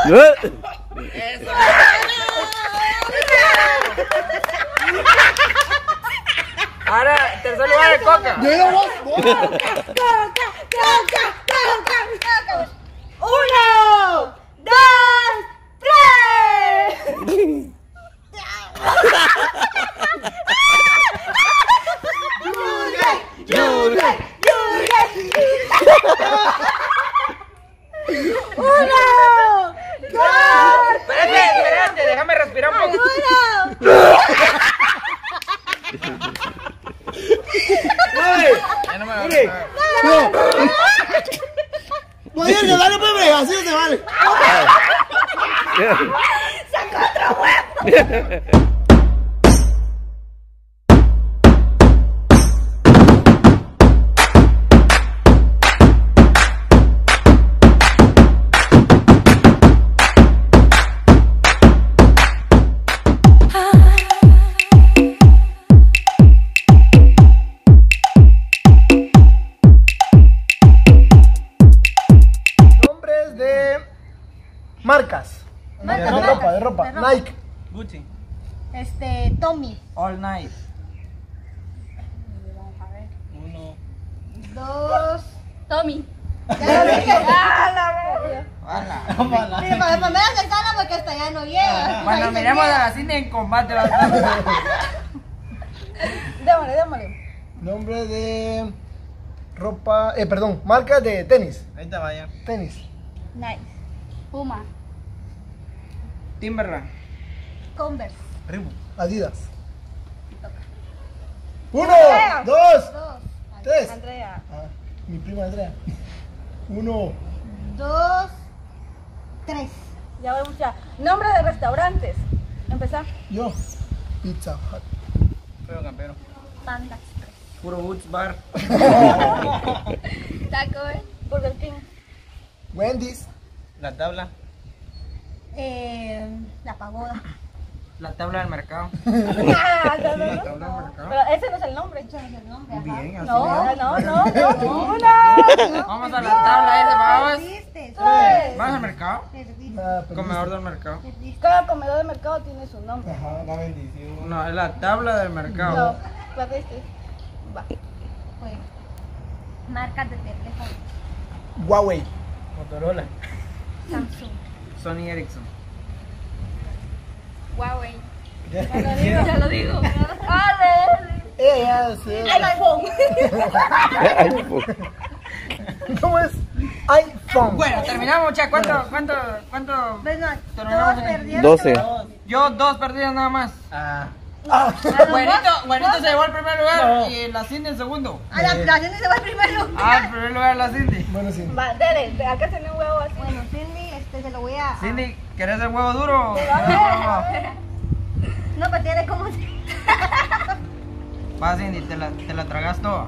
Eso. Ahora, tercer lugar el Coca. Yo no vos. ¡Uno! ¡Dos! ¡Tres! ¡Uno! ¡Dos! Espérate, déjame respirar un poco. Ya no me va a gustar. No tienes que darle bebé, así se vale. ¡Sacó otro huevo! Nombres de marcas. De ropa. Nike. Gucci. Tommy. All night. Vamos a ver. 1. 2. Tommy. Ya lo dije. Hola. Sí, para me acercarla porque hasta allá no llega. Cuando Ahí se miremos a queda. la cine en combate. Démosle. Nombre de ropa. Marcas de tenis. Ahí te vaya. Tenis. Nice. Puma. Timberland. Converse. Reebok. Adidas. 1, Andrea. 2, 2. 3. Andrea. Mi prima Andrea. 1. 2. 3. Ya voy mucha. Nombre de restaurantes. Empezar. Yo. Pizza Hut. Feo campero. Panda. Puro Woods Bar. Taco, Burger King. Wendy's. La tabla. La pagoda. La tabla del mercado. No. La tabla del mercado. Pero ese no es el nombre. Ese no es el nombre. ajá. Bien, así No. Vamos a la tabla esa, vamos. Tres. ¿Vas al mercado? Perdiste. Comedor del mercado. Cada comedor de mercado tiene su nombre. Ajá, la bendición. No, es la tabla del mercado. No, perdiste. Va. Juega. Marcas de teléfono. Huawei. Motorola. Samsung. Sony Ericsson. Huawei. Ya Ya lo digo. Ale. ya sé. El iPhone. ¿Cómo es? iPhone. Bueno, terminamos, muchachos. ¿Cuánto? Venga, Terminamos todos en perdieron. 12. Yo 2 perdidas nada más. Ah, Buenito se llevó el primer lugar No. y la Cindy el segundo. A la gente se va primero. El primer lugar la Cindy. bueno, sí. Va, dale, acá tiene un huevo así. Bueno, Cindy, se lo voy a. Cindy, ¿querés el huevo duro? No, pero tiene como. Va, Cindy, te la tragas toda.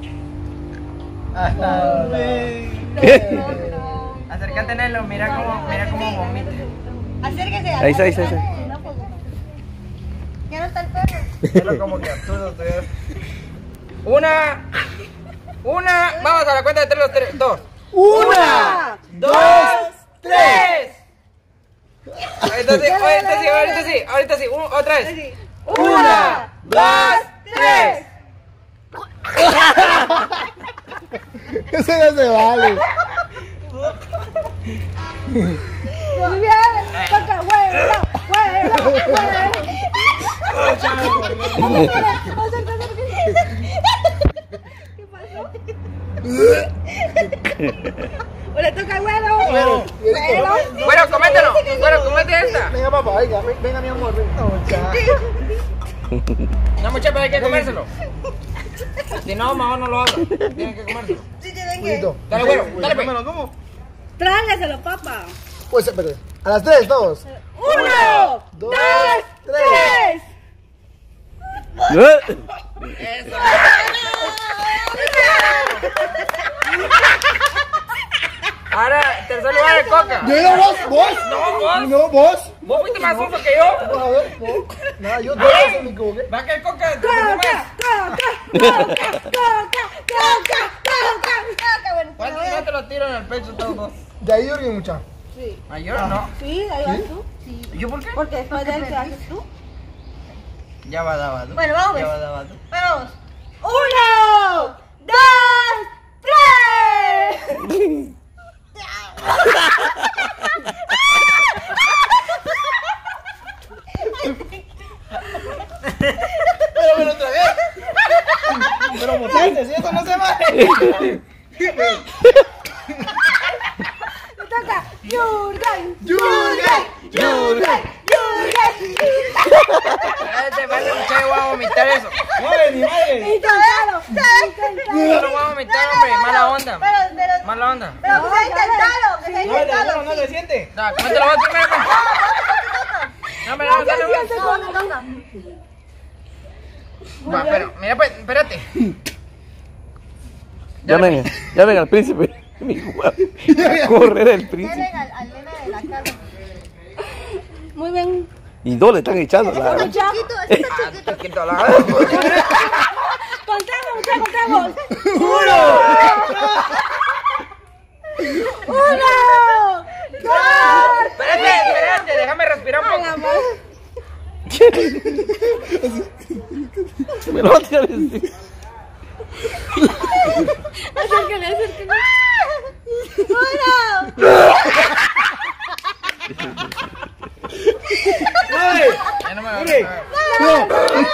Acércate, Nelo, mira cómo vomita. Acérquese. Ahí está. No, pues, ya no está el perro. Nelo como que absurdo, estoy. Una. Vamos a la cuenta de 3, los 3, 2. 1, 2, 3. Ahorita sí. Otra vez. 1, 2, 3. Ese no se vale. Toca huevo. ¿Qué pasó? Le toca el huevo. Bueno, coméntelo. Bueno, comete esta. Venga, papá, venga, mi amor. No, chao. No, muchachos, hay que comérselo. Si no, mejor no lo haga. Tienen que comérselo. Sí, tienen que. Cuidito. Dale, güero, dale, pues. ¿Cómo? Trágaselo, papá. Pues, espérate. A las 3, todos. 1, 2, 3. Eso. Ahora, tercer lugar el Coca. Yo no, vos. No, vos. No, vos. Vos fuiste más sucio que yo. Vamos a ver, vos. Nada, yo 2 veces me equivoqué. Va que el Coca te más. Bueno, ¿Cuántos no te lo tiro en el pecho todos dos? De ahí, Jorge, mucha. Sí. ¿Mayor o no? Sí, ahí vas tú. Sí. ¿Yo por qué? Porque después de él, ¿qué haces tú? Ya va daba tú. Bueno, vamos. Ya va daba tú. Vamos. 1, 2, 3. Pero me lo tragué. Pero botaste, si eso no se va. Me toca. Jürgen. Espérate, muchacho, voy a vomitar eso. Madre, ni madre. Inténtalo. No lo voy a vomitar, hombre. Mala onda. Pero, Mala onda. pero que sea intentalo. Que sea No, de intentalo. seguro no se siente. No, ¿cómo te lo vas a comer? No, hombre, no, dale, güey. Va, pero, mira, pues, espérate. Llamen al príncipe. Mi guapo. A correr el príncipe. Al nene de la casa. Muy bien. Y dos le están echando. Está chiquito, está chiquito. Chiquito, la Contamos. 1, 2, Espérate, déjame respirar un poco. Me lo va a tirar encima. acércale. 1. Ya no me va a Hombre. No.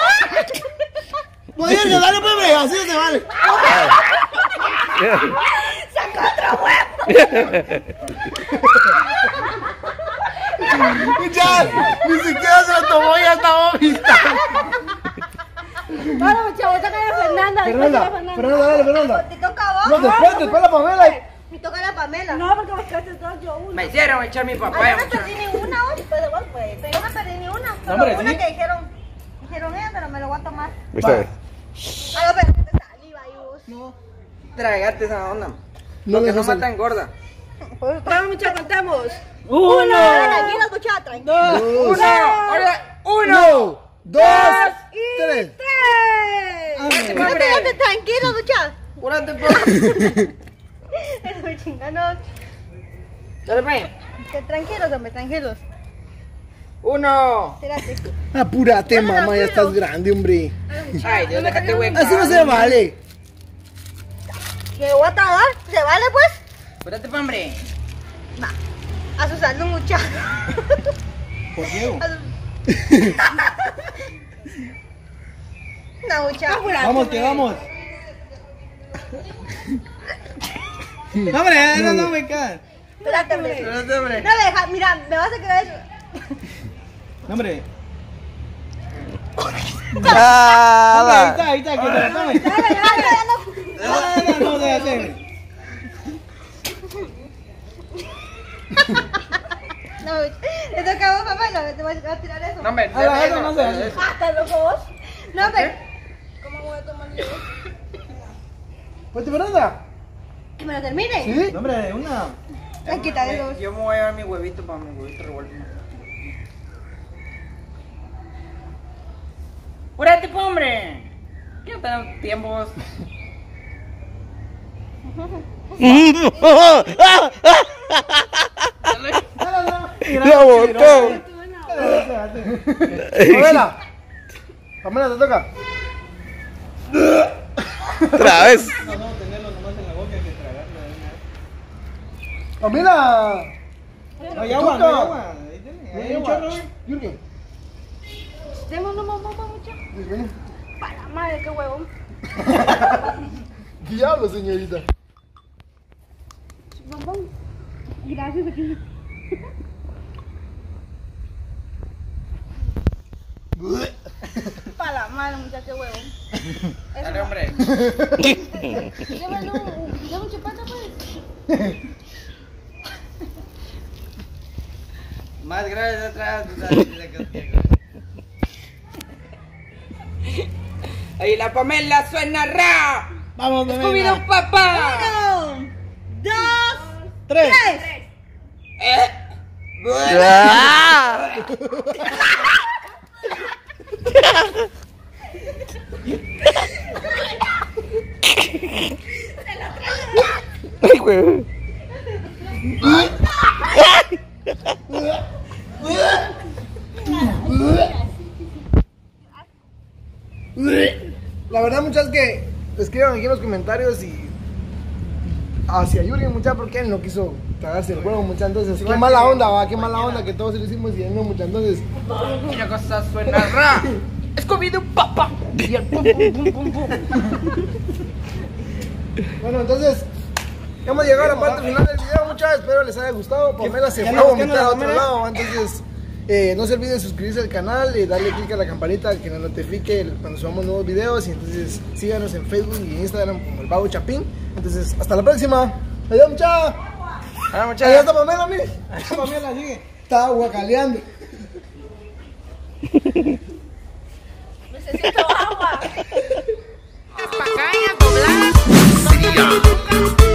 Oye, dale, pues, así no se vale. Ya, ni siquiera se lo tomó, ya estaba vomitando. Ahora, muchachos, toca a Fernanda. Fernanda, dale, Fernanda. ¿Te toca a No, vos? después la Pamela. Me toca a la Pamela. No, porque vos quedaste dos, yo una. Me hicieron echar mi Ay, papaya, yo no muchacho. perdí ni una hoy, pero vos, pues. Pero yo no perdí ni una. Solo hombre, una sí. que dijeron ellos, pero me lo voy a tomar. Está bien. Ay, yo perdí saliva y vos. No. Tragate esa onda. No Porque me no dejas matan gorda. Vamos, muchachos, contamos. 1, Tranquilos, muchachos, tranquilos. 1, 2, 3. 3. Tranquilos, muchachos. Cúrate, pues. Estoy chingando. Dale, pues. Tranquilos, hombre, tranquilos. 1. Espérate. Apúrate, mamá, ya estás grande, hombre. Ay, Dios, déjate, güey. Así no se vale. ¿Qué voy a tragar? ¿Se vale, pues? Espérate, pues, hombre. A su salud, muchachos. ¿Por qué? No, muchachos. Vamos, que vamos. No, hombre, no me cae. Espérate, hombre. Espérate, hombre. No, deja, mira, me vas a quedar eso. No, hombre. Nada. Ahí está, que te la tome. No, se hace. No, le toca a vos, papá, no, te voy a tirar eso. No, hombre, A la vez no se hace. ¿Estás loco vos? No, pero... ¿Cómo voy a tomar yo? Pues, Fernanda. Que me lo termine. ¿Sí? No, hombre, una. Ay, quita eso. Yo me voy a llevar mi huevito para mi huevito revuelto. ¡Cúrate, pues, hombre! ¿Qué no tengo tiempo vos? Lo botó. Pamela. Pamela, te toca. Otra vez. Pamela. No hay agua, no hay agua. Hay un chorro, Jürgen. Demos una mamá, mucho. Ven. Para la madre, qué huevón. Diablo, señorita. Bombón. Gracias, aquí. Para la madre, muchacha, qué huevón. Dale, hombre. Dame un chupata, pues. Más gracias atrás. Ahí la Pamela suena ra. Vamos, ¡Scooby-Doo, papá! 1, 2, 3. 3. Ah. Ay, güey. La verdad, muchas que escriban aquí en los comentarios y hacia Yuri, muchachos, porque él no quiso tragarse el huevo, muchachos. Entonces, qué mala onda, va, qué mala onda que todos lo hicimos y él no, muchachos. Entonces, Una cosa suena ra. Scooby-Doo, papá. Y el pum, pum, pum, pum, pum. bueno, entonces, hemos llegado a la parte final del video, muchachos. Espero les haya gustado. Pamela se fue a vomitar a otro lado, entonces. No se olviden de suscribirse al canal y darle click a la campanita que nos notifique cuando subamos nuevos videos. Y entonces síganos en Facebook y en Instagram como el Babo Chapín. Entonces, hasta la próxima. Adiós, muchachos. Adiós, Allá está Pamela, mire. Pamela sigue. Está guacaleando. Necesito agua. Pacaña, doblar.